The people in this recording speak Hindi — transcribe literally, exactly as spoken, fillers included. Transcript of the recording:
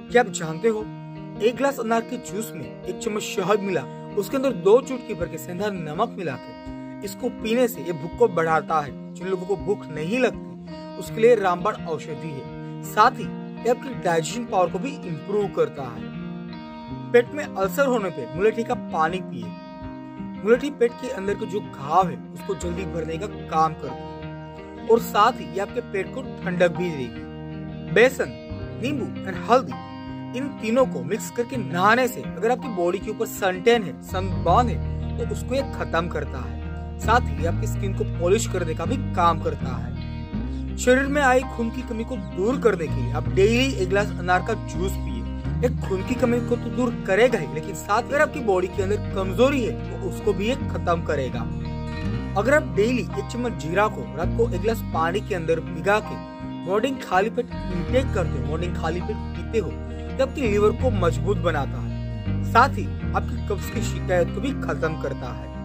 क्या आप जानते हो, एक गिलास अनार के जूस में एक चम्मच शहद मिला, उसके अंदर दो चुटकी भर के सेंधा नमक मिला के इसको पीने से ये भूख को बढ़ाता है। जिन लोगों को भूख नहीं लगती उसके लिए रामबाण औषधि है। साथ ही ये आपकी डाइजेशन पावर को भी इम्प्रूव करता है। पेट में अल्सर होने पे मुलेठी का पानी पिए। मुलेठी पेट के अंदर के जो घाव है उसको जल्दी भरने का काम करती है और साथ ही ये आपके पेट को ठंडक भी देगी। बेसन, नींबू और हल्दी, इन तीनों को मिक्स करके नहाने से अगर आपकी बॉडी के ऊपर सनटैन है, सनबर्न है, तो उसको ये खत्म करता है। साथ ही आपकी स्किन को पॉलिश करने का भी काम करता है। शरीर में आई खून की कमी को दूर करने के लिए आप डेली एक गिलास अनार का जूस पिए। एक खून की कमी को तो दूर करेगा ही, लेकिन साथ अगर आपकी बॉडी के अंदर कमजोरी है तो उसको भी ये खत्म करेगा। अगर आप डेली एक चम्मच जीरा को रात को एक गिलास पानी के अंदर भिगा के मॉर्निंग खाली पेट इंटेक करते हो, मॉर्निंग खाली पेट पीते हो, तो आपके लीवर को मजबूत बनाता है। साथ ही आपकी कब्ज की शिकायत को भी खत्म करता है।